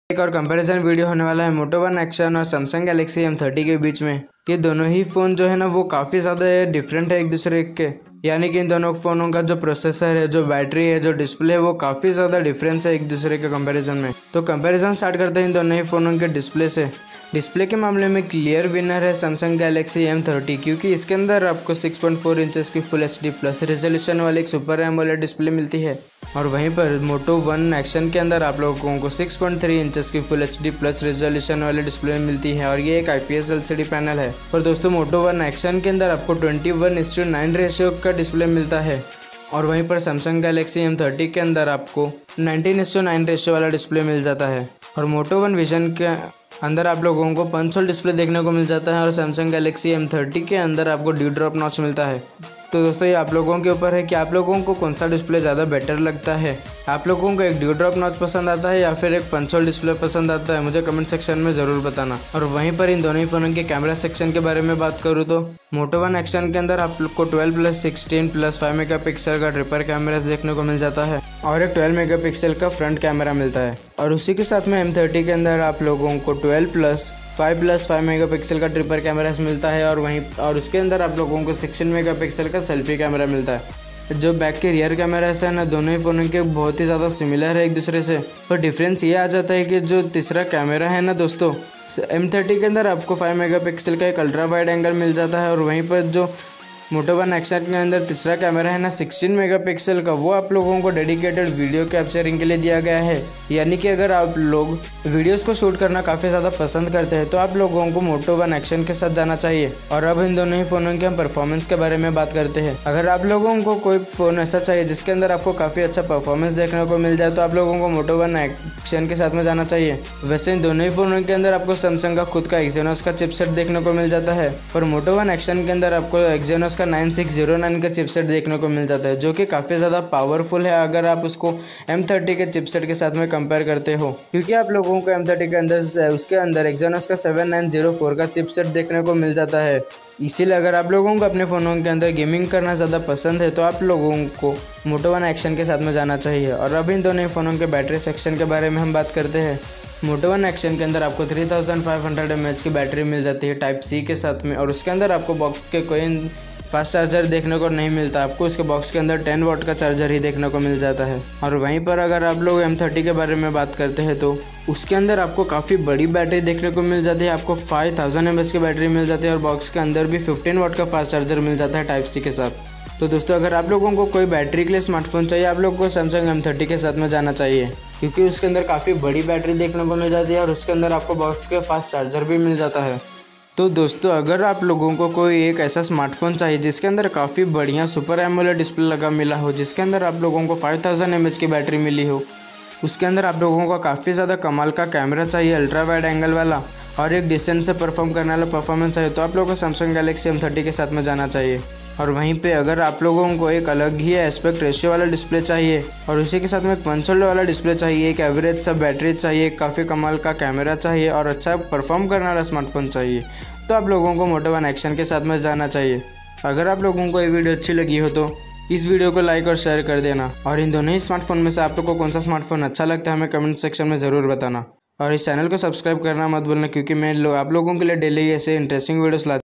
एक और comparison video होने वाला है मोटो वन एक्शन और सैमसंग गैलेक्सी M30 के बीच में। ये दोनों ही फ़ोन जो है ना वो काफ़ी ज़्यादा डिफरेंट है एक दूसरे के, यानी कि इन दोनों फ़ोनों का जो प्रोसेसर है, जो बैटरी है, जो डिस्प्ले है, वो काफ़ी ज़्यादा डिफरेंस है एक दूसरे के कंपैरिजन में। तो कंपैरिजन स्टार्ट करते हैं इन दोनों ही फ़ोनों के डिस्प्ले से। डिस्प्ले के मामले में क्लियर विनर है सैमसंग गैलेक्सी M30, क्योंकि इसके अंदर आपको 6.4 इंचेस की फुल HD प्लस रेजोल्यूशन वाली एक सुपर एमोलेड डिस्प्ले मिलती है। और वहीं पर मोटो वन एक्शन के अंदर आप लोगों को 6.3 इंचेस की फुल HD प्लस रेजोल्यूशन वाली डिस्प्ले मिलती है और ये एक IPS LCD पैनल है। और दोस्तों मोटो वन एक्शन के अंदर आपको 21:9 रेशियो का डिस्प्ले मिलता है और वहीं पर सैमसंग गैलेक्सी M30 के अंदर आपको 19:9 रेशियो वाला डिस्प्ले मिल जाता है। और मोटो वन विजन के अंदर आप लोगों को पंच होल डिस्प्ले देखने को मिल जाता है और सैमसंग गैलेक्सी M30 के अंदर आपको ड्यू ड्रॉप नॉच मिलता है। तो दोस्तों ये आप लोगों के ऊपर है कि आप लोगों को कौन सा डिस्प्ले ज़्यादा बेटर लगता है। आप लोगों को एक ड्यू ड्रॉप नॉच पसंद आता है या फिर एक पंच होल डिस्प्ले पसंद आता है, मुझे कमेंट सेक्शन में ज़रूर बताना। और वहीं पर इन दोनों ही फ़ोनों के कैमरा सेक्शन के बारे में बात करूँ तो मोटो वन एक्शन के अंदर आप लोग को 12+16+5 मेगापिक्सल का ट्रिपल कैमरा देखने को मिल जाता है और एक 12 मेगापिक्सल का फ्रंट कैमरा मिलता है। और उसी के साथ में M30 के अंदर आप लोगों को 12+5+5 मेगापिक्सल का ट्रिपल कैमरा मिलता है और उसके अंदर आप लोगों को 16 मेगापिक्सल का सेल्फी कैमरा मिलता है। जो बैक के रियर कैमरा है ना, दोनों ही फ़ोनों के बहुत ही ज़्यादा सिमिलर है एक दूसरे से। और डिफरेंस ये आ जाता है कि जो तीसरा कैमरा है ना दोस्तों, M30 के अंदर आपको 5 मेगापिक्सल का एक अल्ट्रा वाइड एंगल मिल जाता है और वहीं पर जो मोटो वन एक्शन के अंदर तीसरा कैमरा है ना 16 मेगापिक्सल का, वो आप लोगों को डेडिकेटेड वीडियो कैप्चरिंग के लिए दिया गया है। यानी कि अगर आप लोग वीडियोस को शूट करना काफ़ी ज़्यादा पसंद करते हैं तो आप लोगों को मोटो वन एक्शन के साथ जाना चाहिए। और अब इन दोनों ही फ़ोनों के हम परफॉर्मेंस के बारे में बात करते हैं। अगर आप लोगों को कोई फ़ोन ऐसा चाहिए जिसके अंदर आपको काफ़ी अच्छा परफॉर्मेंस देखने को मिल जाए तो आप लोगों को मोटो वन एक्शन के साथ में जाना चाहिए। वैसे इन दोनों ही फ़ोनों के अंदर आपको सैमसंग का खुद का एक्जीनोस का चिपसेट देखने को मिल जाता है और मोटो वन एक्शन के अंदर आपको एक्जीनोस का 9609 का चिपसेट देखने को मिल जाता है, जो कि काफ़ी ज़्यादा पावरफुल है अगर आप उसको M30 के चिपसेट के साथ में कंपेयर करते हो। क्योंकि आप लोगों को M30 के अंदर उसके अंदर एक्जीनोस का 7904 का चिपसेट देखने को मिल जाता है। इसीलिए अगर आप लोगों को अपने फ़ोनों के अंदर गेमिंग करना ज़्यादा पसंद है तो आप लोगों को मोटो वन एक्शन के साथ में जाना चाहिए। और अब इन दोनों फ़ोनों के बैटरी सेक्शन के बारे में हम बात करते हैं। मोटो वन एक्शन के अंदर आपको 3500 mAh की बैटरी मिल जाती है टाइप C के साथ में और उसके अंदर आपको बॉक्स के कोई फास्ट चार्जर देखने को नहीं मिलता, आपको इसके बॉक्स के अंदर 10 वाट का चार्जर ही देखने को मिल जाता है। और वहीं पर अगर आप लोग M30 के बारे में बात करते हैं तो उसके अंदर आपको काफ़ी बड़ी बैटरी देखने को मिल जाती है, आपको 5000 mAh की बैटरी मिल जाती है और बॉक्स के अंदर भी 15 वाट का फास्ट चार्जर मिल जाता है टाइप C के साथ। तो दोस्तों अगर आप लोगों को कोई बैटरी के लिए स्मार्टफोन चाहिए आप लोगों को सैमसंग M30 के साथ में जाना चाहिए, क्योंकि उसके अंदर काफ़ी बड़ी बैटरी देखने को मिल जाती है और उसके अंदर आपको बॉक्स के फास्ट चार्जर भी मिल जाता है। तो दोस्तों अगर आप लोगों को कोई एक ऐसा स्मार्टफोन चाहिए जिसके अंदर काफ़ी बढ़िया सुपर एमोलेड डिस्प्ले लगा मिला हो, जिसके अंदर आप लोगों को 5000 mAh की बैटरी मिली हो, उसके अंदर आप लोगों को काफ़ी ज़्यादा कमाल का कैमरा चाहिए अल्ट्रा वाइड एंगल वाला और एक डिस्टेंस से परफॉर्म करने वाला परफॉर्मेंस चाहिए तो आप लोगों को सैमसंग गैलेक्सी M30 के साथ में जाना चाहिए। और वहीं पे अगर आप लोगों को एक अलग ही एस्पेक्ट रेशियो वाला डिस्प्ले चाहिए और उसी के साथ में पंच होल वाला डिस्प्ले चाहिए, एक एवरेज सा बैटरी चाहिए, काफ़ी कमाल का कैमरा चाहिए और अच्छा परफॉर्म करने वाला स्मार्टफोन चाहिए तो आप लोगों को मोटो वन एक्शन के साथ में जाना चाहिए। अगर आप लोगों को ये वीडियो अच्छी लगी हो तो इस वीडियो को लाइक और शेयर कर देना और इन दोनों ही स्मार्टफोन में से आप लोग को कौन सा स्मार्टफोन अच्छा लगता है हमें कमेंट सेक्शन में ज़रूर बताना। और इस चैनल को सब्सक्राइब करना मत भूलना, क्योंकि मैं आप लोगों के लिए डेली ऐसे इंटरेस्टिंग वीडियोस लाता हूं।